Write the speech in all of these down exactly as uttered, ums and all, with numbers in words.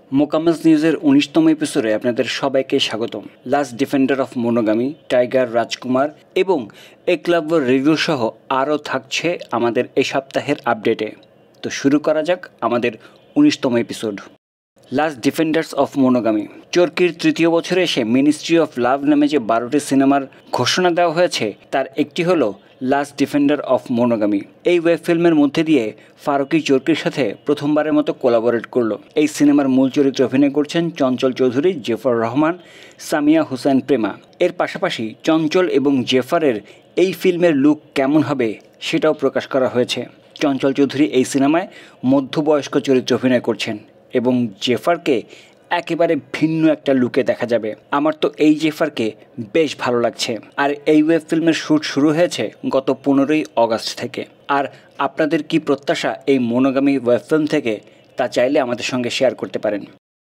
মোকাম্মালস নিউজের উনিশতম এপিসোডে আপনাদের সবাইকে স্বাগতম। Last defender of monogamy, Tiger, Rajkumar এবং একলাব্য রিভিউ সহ আরও থাকছে আমাদের এই সপ্তাহের আপডেটে। তো শুরু করা যাক আমাদের উনিশতম episode. Last defenders of monogamy. চরকির তৃতীয় বছরে এসে মিনিস্ট্রি অফ লাভ নামে যে বারোটি সিনেমার ঘোষণা দেওয়া হয়েছে তার একটি হলো লাস্ট ডিফেন্ডার অফ মনোগামি। এই ওয়েব ফিল্মের মধ্যে দিয়ে ফারুকি চরকির সাথে প্রথমবারের মতো কোলাবোরেট করলো। এই সিনেমার মূল চরিত্রে অভিনয় করছেন চঞ্চল চৌধুরী, জেফর রহমান, সামিয়া হুসেন প্রেমা। এর পাশাপাশি চঞ্চল এবং জেফারের এই ফিল্মের লুক কেমন হবে সেটাও প্রকাশ করা হয়েছে। চঞ্চল চৌধুরী এই সিনেমায় মধ্যবয়স্ক চরিত্রে অভিনয় করছেন এবং জেফারকে একেবারে ভিন্ন একটা লুকে দেখা যাবে। আমার তো এই জেফারকে বেশ ভালো লাগছে। আর এই ওয়েব ফিল্মের শ্যুট শুরু হয়েছে গত পনেরোই অগস্ট থেকে। আর আপনাদের কি প্রত্যাশা এই মনোগামী ওয়েব ফিল্ম থেকে তা চাইলে আমাদের সঙ্গে শেয়ার করতে পারেন।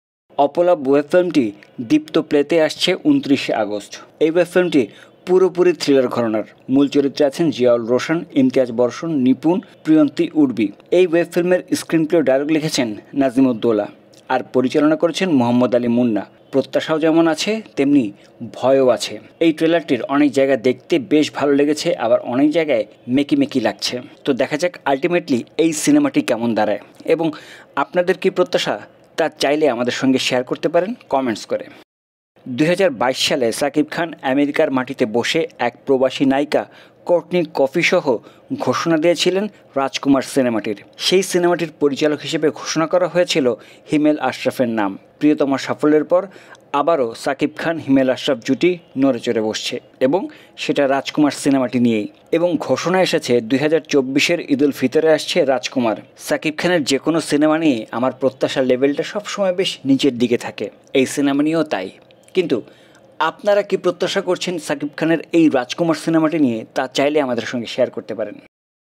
অপলাপ ওয়েব ফিল্মটি দীপ্ত প্লেতে আসছে উনত্রিশে আগস্ট। এই ওয়েব ফিল্মটি পুরোপুরি থ্রিলার ঘরানার। মূল চরিত্রে আছেন জিয়াউল, রোশন, ইমতিয়াজ, বর্ষণ, নিপুন, প্রিয়ন্তি, উর্বী। এই ওয়েব ফিল্মের স্ক্রিন প্লে ডায়লগ লিখেছেন নাজিমুদ্দৌলা আর পরিচালনা করেছেন মোহাম্মদ আলী মুন্না। প্রত্যাশাও যেমন আছে তেমনি ভয়ও আছে। এই ট্রেলারটির অনেক জায়গা দেখতে বেশ ভালো লেগেছে, আবার অনেক জায়গায় মেকি মেকি লাগছে। তো দেখা যাক আলটিমেটলি এই সিনেমাটি কেমন দাঁড়ায় এবং আপনাদের কি প্রত্যাশা তা চাইলে আমাদের সঙ্গে শেয়ার করতে পারেন কমেন্টস করে। দুই হাজার বাইশ সালে শাকিব খান আমেরিকার মাটিতে বসে এক প্রবাসী নায়িকা কোর্টনি কফি সহ ঘোষণা দিয়েছিলেন রাজকুমার সিনেমাটির। সেই সিনেমাটির পরিচালক হিসেবে ঘোষণা করা হয়েছিল হিমেল আশরাফের নাম। প্রিয়তমার সাফল্যের পর আবারও শাকিব খান হিমেল আশরাফ জুটি নড়ে চড়ে বসছে এবং সেটা রাজকুমার সিনেমাটি নিয়েই। এবং ঘোষণা এসেছে দুই হাজার চব্বিশের ঈদুল ফিতরে আসছে রাজকুমার। শাকিব খানের যে কোনো সিনেমা নিয়ে আমার প্রত্যাশার লেভেলটা সবসময় বেশ নিচের দিকে থাকে, এই সিনেমা নিয়েও তাই। কিন্তু আপনারা কি প্রত্যাশা করছেন শাকিব খানের এই রাজকুমার সিনেমাটি নিয়ে তা চাইলে আমাদের সঙ্গে শেয়ার করতে পারেন।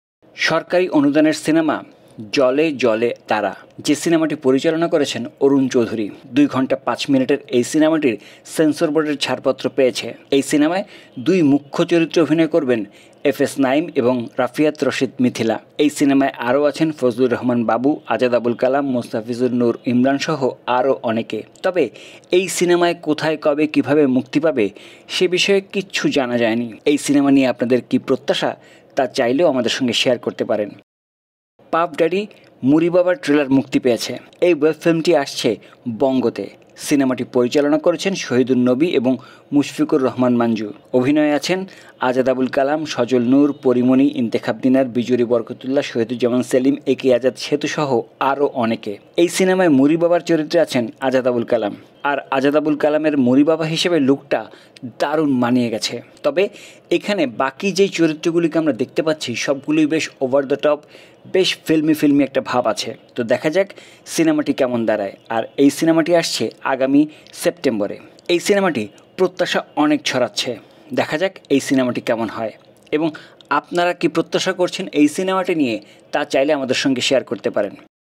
সরকারি অনুদানের সিনেমা জলে জলে তারা, যে সিনেমাটি পরিচালনা করেছেন অরুণ চৌধুরী। দুই ঘন্টা পাঁচ মিনিটের এই সিনেমাটির সেন্সর বোর্ডের ছাড়পত্র পেয়েছে। এই সিনেমায় দুই মুখ্য চরিত্রে অভিনয় করবেন এফ এস নাইম এবং রাফিয়াত রশিদ মিথিলা। এই সিনেমায় আরও আছেন ফজলুর রহমান বাবু, আজাদ, আবুল কালাম, মোস্তাফিজুর নূর, ইমরান সহ আরও অনেকে। তবে এই সিনেমায় কোথায়, কবে, কিভাবে মুক্তি পাবে সে বিষয়ে কিচ্ছু জানা যায়নি। এই সিনেমা নিয়ে আপনাদের কি প্রত্যাশা তা চাইলেও আমাদের সঙ্গে শেয়ার করতে পারেন। পাপ ড্যাডি মুড়ি বাবার ট্রেলার মুক্তি পেয়েছে। এই ওয়েব ফিল্মটি আসছে বঙ্গতে। সিনেমাটি পরিচালনা করেছেন শহীদুল নবী এবং মুশফিকুর রহমান মঞ্জু। অভিনয়ে আছেন আজাদ, আবুল কালাম, সজল নূর, পরিমণি, ইন্তেখাব দিনার, বিজুরি বরকতুল্লাহ, শহীদুজ্জামান সেলিম, এ কে আজাদ সেতু সহ আরও অনেকে। এই সিনেমায় মুড়ি বাবার চরিত্রে আছেন আজাদ আবুল কালাম। আর আজাদ আবুল কালামের মুড়ি বাবা হিসেবে লুকটা দারুণ মানিয়ে গেছে। তবে এখানে বাকি যেই চরিত্রগুলিকে আমরা দেখতে পাচ্ছি সবগুলোই বেশ ওভার দ্য টপ, বেশ ফিল্মি ফিল্মি একটা ভাব আছে। তো দেখা যাক সিনেমাটি কেমন দাঁড়ায়। আর এই সিনেমাটি আসছে আগামী সেপ্টেম্বরে। এই সিনেমাটি প্রত্যাশা অনেক ছড়াচ্ছে। দেখা যাক এই সিনেমাটি কেমন হয় এবং আপনারা কি প্রত্যাশা করছেন এই সিনেমাটি নিয়ে তা চাইলে আমাদের সঙ্গে শেয়ার করতে পারেন।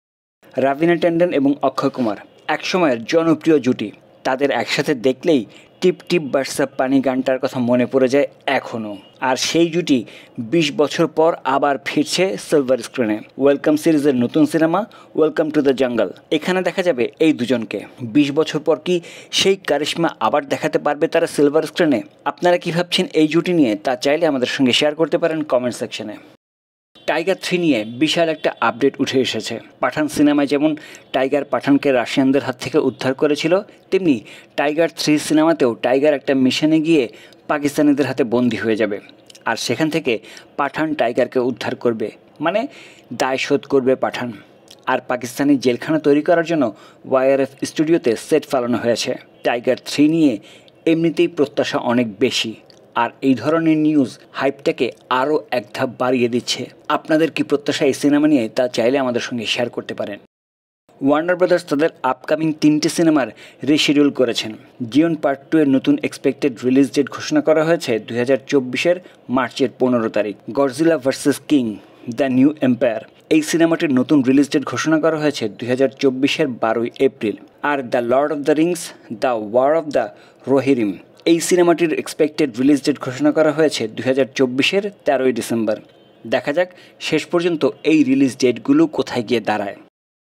রাভিনা ট্যান্ডন এবং অক্ষয় কুমার একসময়ের জনপ্রিয় জুটি। তাদের একসাথে দেখলেই টিপ টিপ হোয়াটসঅ্যাপ পানি গানটার কথা মনে পড়ে যায় এখনও। আর সেই জুটি বিশ বছর পর আবার ফিরছে সিলভার স্ক্রিনে। ওয়েলকাম সিরিজের নতুন cinema welcome to the jungle, এখানে দেখা যাবে এই দুজনকে। বিশ বছর পর কি সেই কারিশমা আবার দেখাতে পারবে তারা সিলভার স্ক্রিনে? আপনারা কি ভাবছেন এই জুটি নিয়ে তা চাইলে আমাদের সঙ্গে শেয়ার করতে পারেন কমেন্ট সেকশনে। টাইগার থ্রি নিয়ে বিশাল একটা আপডেট উঠে এসেছে। পাঠান সিনেমায় যেমন টাইগার পাঠানকে রাশিয়ানদের হাত থেকে উদ্ধার করেছিল, তেমনি টাইগার থ্রি সিনেমাতেও টাইগার একটা মিশনে গিয়ে পাকিস্তানিদের হাতে বন্দী হয়ে যাবে। আর সেখান থেকে পাঠান টাইগারকে উদ্ধার করবে, মানে দায় শোধ করবে পাঠান। আর পাকিস্তানি জেলখানা তৈরি করার জন্য ওয়াইআরএফ স্টুডিওতে সেট ফালানো হয়েছে। টাইগার থ্রি নিয়ে এমনিতেই প্রত্যাশা অনেক বেশি, আর এই ধরনের নিউজ হাইপটাকে আরও এক ধাপ বাড়িয়ে দিচ্ছে। আপনাদের কি প্রত্যাশা এই সিনেমা নিয়ে তা চাইলে আমাদের সঙ্গে শেয়ার করতে পারেন। ওয়ার্নার ব্রাদার্স তাদের আপকামিং তিনটি সিনেমার রিশিডিউল করেছেন। জিওন পার্ট টু এর নতুন এক্সপেক্টেড রিলিজ ডেট ঘোষণা করা হয়েছে দুই হাজার চব্বিশের মার্চের পনেরো তারিখ। Godzilla versus Kong the new empire এই সিনেমাটির নতুন রিলিজ ডেট ঘোষণা করা হয়েছে দুই হাজার চব্বিশের বারোই এপ্রিল। আর the lord of the rings the war of the Rohirrim এই সিনেমাটির এক্সপেক্টেড রিলিজ ডেট ঘোষণা করা হয়েছে দুই হাজার চব্বিশের তেরোই ডিসেম্বর। দেখা যাক শেষ পর্যন্ত এই রিলিজ ডেটগুলো কোথায় গিয়ে দাঁড়ায়।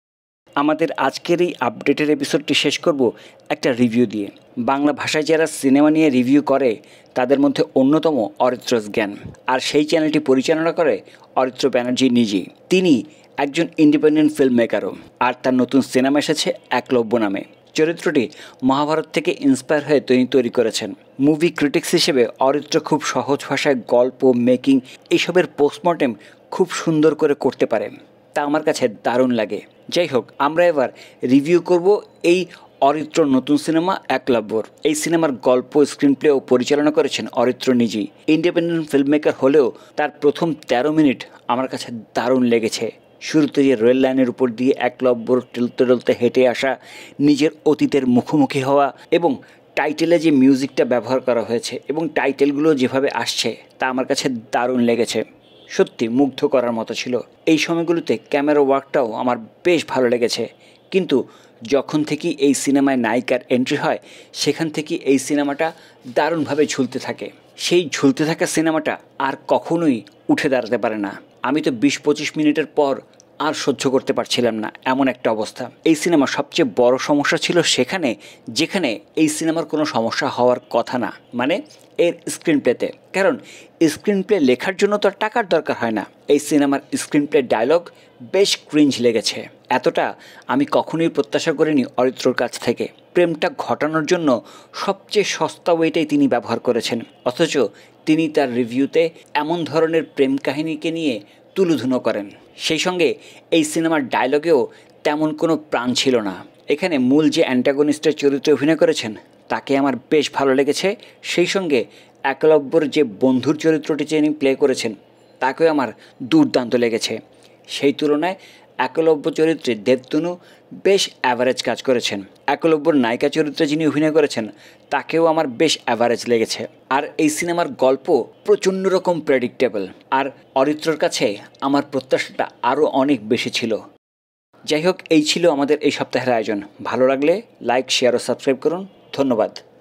আমাদের আজকের এই আপডেটের এপিসোডটি শেষ করব একটা রিভিউ দিয়ে। বাংলা ভাষায় যারা সিনেমা নিয়ে রিভিউ করে তাদের মধ্যে অন্যতম অরিত্রস জ্ঞান, আর সেই চ্যানেলটি পরিচালনা করে অরিত্র ব্যানার্জি নিজেই। তিনি একজন ইন্ডিপেন্ডেন্ট ফিল্ম মেকারও, আর তার নতুন সিনেমা এসেছে একলব্য নামে। চরিত্রটি মহাভারত থেকে ইন্সপায়ার হয়ে তিনি তৈরি করেছেন। মুভি ক্রিটিক্স হিসেবে অরিত্র খুব সহজ ভাষায় গল্প, মেকিং এইসবের পোস্টমর্টেম খুব সুন্দর করে করতে পারে, তা আমার কাছে দারুণ লাগে। যাই হোক, আমরা এবার রিভিউ করব এই অরিত্র নতুন সিনেমা একলব্যর। এই সিনেমার গল্প, স্ক্রিন প্লে ও পরিচালনা করেছেন অরিত্র নিজেই। ইন্ডিপেন্ডেন্ট ফিল্ম মেকার হলেও তার প্রথম তেরো মিনিট আমার কাছে দারুণ লেগেছে। শুরুতে যে রেল লাইনের উপর দিয়ে একলব্যর টলতে টলতে হেঁটে আসা, নিজের অতীতের মুখোমুখি হওয়া, এবং টাইটেলে যে মিউজিকটা ব্যবহার করা হয়েছে এবং টাইটেলগুলো যেভাবে আসছে তা আমার কাছে দারুণ লেগেছে। সত্যি মুগ্ধ করার মতো ছিল। এই সময়গুলোতে ক্যামেরা ওয়ার্কটাও আমার বেশ ভালো লেগেছে। কিন্তু যখন থেকে এই সিনেমায় নায়িকার এন্ট্রি হয় সেখান থেকে এই সিনেমাটা দারুণভাবে ঝুলতে থাকে। সেই ঝুলতে থাকা সিনেমাটা আর কখনোই উঠে দাঁড়াতে পারে না। আমি তো বিশ পঁচিশ মিনিটের পর আর সহ্য করতে পারছিলাম না, এমন একটা অবস্থা। এই সিনেমার সবচেয়ে বড় সমস্যা ছিল সেখানে যেখানে এই সিনেমার কোনো সমস্যা হওয়ার কথা না, মানে এর স্ক্রিন প্লেতে। কারণ স্ক্রিন প্লে লেখার জন্য তো আর টাকার দরকার হয় না। এই সিনেমার স্ক্রিন প্লে ডায়লগ বেশ ক্রিঞ্জ লেগেছে। এতটা আমি কখনোই প্রত্যাশা করিনি অরিত্রর কাছ থেকে। প্রেমটা ঘটানোর জন্য সবচেয়ে সস্তা ওয়েটাই তিনি ব্যবহার করেছেন, অথচ তিনি তার রিভিউতে এমন ধরনের প্রেম কাহিনীকে নিয়ে তুলোধুনো করেন। সেই সঙ্গে এই সিনেমার ডায়লগেও তেমন কোনো প্রাণ ছিল না। এখানে মূল যে অ্যান্টাগনিস্টের চরিত্রে অভিনয় করেছেন তাকে আমার বেশ ভালো লেগেছে। সেই সঙ্গে একলব্যর যে বন্ধুর চরিত্রটি যিনি প্লে করেছেন তাকেও আমার দুর্দান্ত লেগেছে। সেই তুলনায় একলব্য চরিত্রে দেবতনু বেশ অ্যাভারেজ কাজ করেছেন। একলব্যর নায়িকা চরিত্রে যিনি অভিনয় করেছেন তাকেও আমার বেশ অ্যাভারেজ লেগেছে। আর এই সিনেমার গল্প প্রচণ্ড রকম প্রেডিক্টেবল, আর অরিত্রর কাছে আমার প্রত্যাশাটা আরও অনেক বেশি ছিল। যাই হোক, এই ছিল আমাদের এই সপ্তাহের আয়োজন। ভালো লাগলে লাইক, শেয়ার ও সাবস্ক্রাইব করুন। ধন্যবাদ।